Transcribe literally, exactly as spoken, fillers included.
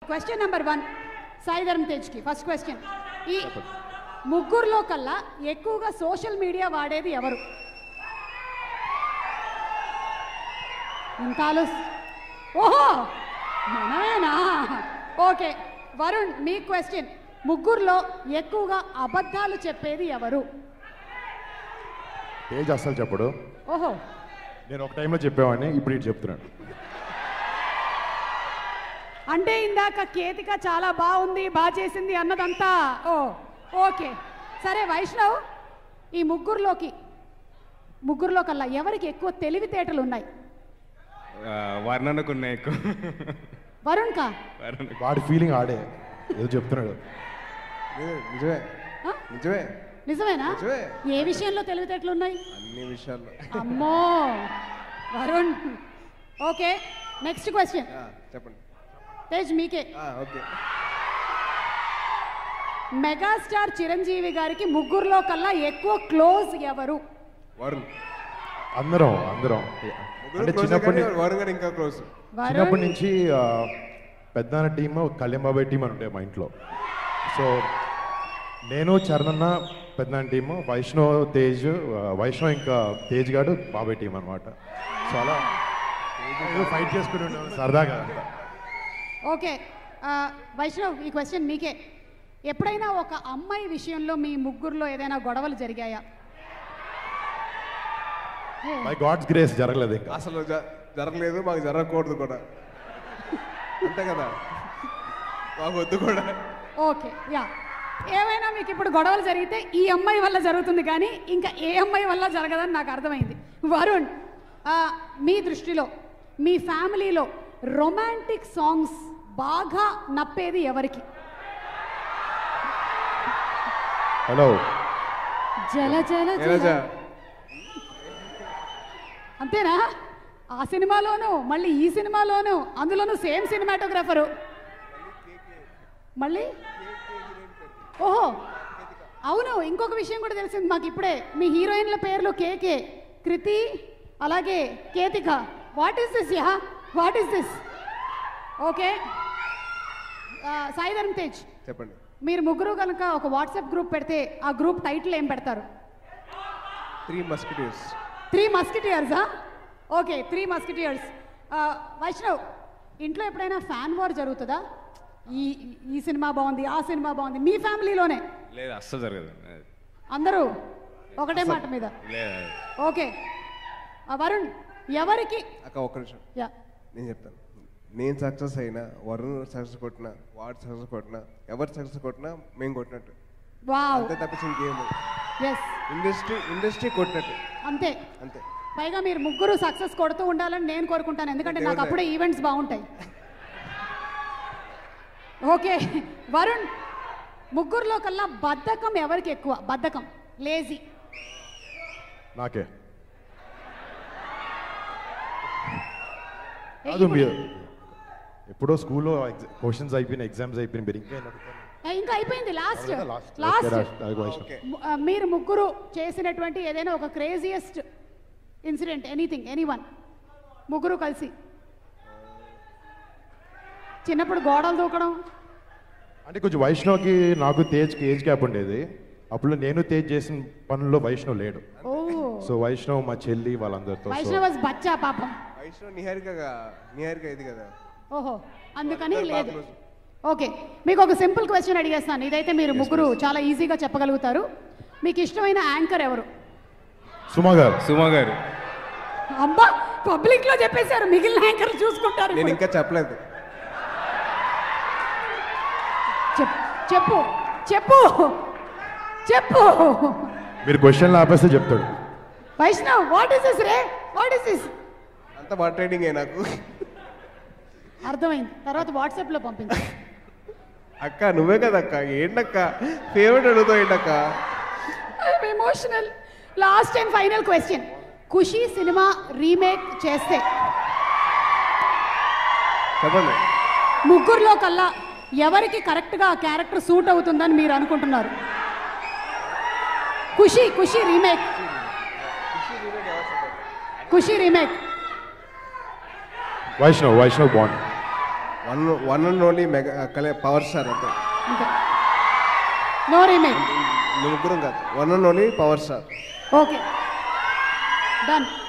Question number one Sai Dharam Tej కి first question. ఈ ముగ్గురులో కల్లా ఎక్కువగా సోషల్ మీడియా వాడేది ఎవరు? ఇంకాలు ఓహో మనమేనా? ఓకే వరుణ్, మీ క్వశ్చన్. ముగ్గురులో ఎక్కువగా అబద్ధాలు చెప్పేది ఎవరు? తేజ్ అస్సలు చెప్పడు. ఓహో, నేను ఒక టైంలో చెప్పేవాడిని, ఇప్పుడు ఇటు చెప్తున్నాను. అంటే ఇందాక కేతిక చాలా బాగుంది, బాగా చేసింది అన్నదంతా. ఓ ఓకే సరే. వైష్ణవ్, ఈ ముగ్గురులోకి ముగ్గురులో కల్లా ఎవరికి ఎక్కువ తెలివితేటలు ఉన్నాయి? వర్ణనకు ఉన్నాయి ఎక్కువ. వరుణ్ కా? వాడి ఫీలింగ్ ఆడే ఏదో చెప్తున్నాడు. నిజమే నిజమే నిజమేనా? ఏ విషయంలో తెలివితేటలు ఉన్నాయి? అన్ని విషయాల్లో. అమ్మో వరుణ్. Okay next question. చెప్పండి తేజ్, మీకే. ఓకే. మెగాస్టార్ చిరంజీవి గారికి ముగ్గురులో కల్లా ఎక్కువ క్లోజ్ ఎవరు? వరుణ్. అందరం అందరం అంటే చిన్నప్పటి వరుణ్ ఇంకా క్లోజ్. చిన్నప్పటి నుంచి పెద్దనాన్న టీమ్, కళ్యాణ్ బాబాయ్ టీం అని ఉంటాయి మా ఇంట్లో. సో నేను, చరణన్న పెద్దనాన్న టీము, వైష్ణవ్ తేజ్, వైష్ణవ్ ఇంకా తేజ్ గాడు బాబాయ్ టీం అనమాట. సో అలా ఫైట్ చేసుకుని ఉంటాం సరదాగా. ఓకే వైష్ణవ్, ఈ క్వశ్చన్ మీకే. ఎప్పుడైనా ఒక అమ్మాయి విషయంలో మీ ముగ్గురులో ఏదైనా గొడవలు జరిగాయా? బై గాడ్స్ గ్రేస్ జరగలేదు ఇంకా. అసలు జరగలేదు, మాకు జరగకూడదు కూడా. అంతే కదా, మాకు వద్దు కూడా. Okay ya. ఏమైనా మీకు ఇప్పుడు గొడవలు జరిగితే ఈ అమ్మాయి వల్ల జరుగుతుంది, కానీ ఇంకా ఏ అమ్మాయి వల్ల జరగదని నాకు అర్థమైంది. వరుణ్, మీ దృష్టిలో మీ ఫ్యామిలీలో రొమాంటిక్ సాంగ్స్ బాగా నప్పేది ఎవరికి? హలో జల జల జల అంతేనా? ఆ సినిమాలోను మళ్ళీ ఈ సినిమాలోను, అందులోనూ సేమ్ సినిమాటోగ్రాఫరు. మళ్ళీ ఓహో అవును, ఇంకొక విషయం కూడా తెలిసింది మాకు ఇప్పుడే. మీ హీరోయిన్ల పేర్లు కేకే, కృతి, అలాగే Ketika. What is this ya? What is this? Okay Sai Dharam Tej, చెప్పండి. మీరు ముగ్గురు కనుక ఒక వాట్సాప్ గ్రూప్ పెడితే ఆ గ్రూప్ టైటిల్ ఏం పెడతారు? Three musketeers. త్రీ మస్కిటియర్సా? Okay, three musketeers. వైష్ణవ్, ఇంట్లో ఎప్పుడైనా ఫ్యాన్ వార్ జరుగుతుందా? ఈ ఈ సినిమా బాగుంది, ఆ సినిమా బాగుంది, మీ ఫ్యామిలీలోనే? లేదు, అస్సలు జరగదు. అందరూ ఒకటే మాట మీద? ఓకే వరుణ్, ఎవరికి? అక్క ఒక్క నిమిషం, యా నేను చెప్తాను. నేను సక్సెస్ అయినా, వరుణ్ సక్సెస్ కొట్టినా, వాడు సక్సెస్ కొట్టినా, ఎవరు సక్సెస్ కొట్టినా మేము కొట్టినట్టు. వావ్, అంతే తప్పించి ఇంకేం. ఎస్, ఇండస్ట్రీ ఇండస్ట్రీ కొట్టినట్టు అంతే అంతే. పైగా మీరు ముగ్గురు సక్సెస్ కొడుతూ ఉండాలని నేను కోరుకుంటాను, ఎందుకంటే నాకు అప్పుడే ఈవెంట్స్ బాగుంటాయి. ఓకే వరుణ్, ముగ్గురులో కల్లా బద్ధకం ఎవరికి ఎక్కువ? బద్ధకం, లేజీ. నాకే. కాదు, మీరు ఎప్పుడో స్కూల్లో క్వశ్చన్స్ అయిపోయినాయి, ఎగ్జామ్స్ అయిపోయినాయి, మీరు ఇంకా ఇంకా అయిపోయింది. లాస్ట్ లాస్ట్ మీరు ముగ్గురు చేసినటువంటి ఏదైనా ఒక క్రేజియస్ట్ ఇన్సిడెంట్, ఎనీథింగ్, ఎనీవన్, ముగ్గురు కలిసి. చిన్నప్పుడు గోడలు దూకడం అంటే కొంచెం వైష్ణవ్కి నాకు తేజ్కి ఏజ్ గ్యాప్ ఉండేది. అప్పుడు నేను తేజ్ చేసిన పనుల్లో వైష్ణవ్ లేడు. సో వైష్ణవ్ మా చెల్లి వాళ్ళందరితో. వైష్ణవ్ బచ్చా పాపం. వైష్ణవ్ నిహారిక నిహారిక ఇది కదా. ఓహో, అందుకని లేదు. ఓకే, మీకు ఒక సింపుల్ క్వశ్చన్ అడిగేస్తాను, ఇదైతే మీరు ముగ్గురు చాలా ఈజీగా చెప్పగలుగుతారు. మీకు ఇష్టమైన యాంకర్ ఎవరు? సుమా గారు. సుమా గారు. అబ్బా, పబ్లిక్ లో చెప్పేశారు, మిగిలిన యాంకర్లు చూసుకుంటారు. నేను ఇంకా చెప్పలేదు. చెప్పు చెప్పు చెప్పు. మీరు క్వశ్చన్ ఆపేస్తే చెప్తాడు. వైష్ణవ్, వాట్ ఇస్ దిస్ రే? What is this? అంత బాగా ట్రైనింగ్ నాకు అర్థమైంది, తర్వాత వాట్సాప్ లో పంపించు. అక్క నువ్వే కదా అక్క, ఏంటక్క ఫేవరెట్ అడుగుతావు ఏంటక్క? I'm emotional. Last and final question. Kushi cinema remake చేస్తే చెప్పండి, ముగ్గురులో కల్లా ఎవరికి కరెక్ట్గా ఆ క్యారెక్టర్ సూట్ అవుతుందని మీరు అనుకుంటున్నారు? Kushi Kushi remake Kushi remake Vaishnav Vaishnav bond. One one and only mega కలే పవర్ స్టార్ అంతే. No remake. ముగ్గురం కాదు, one and only power star. Okay done.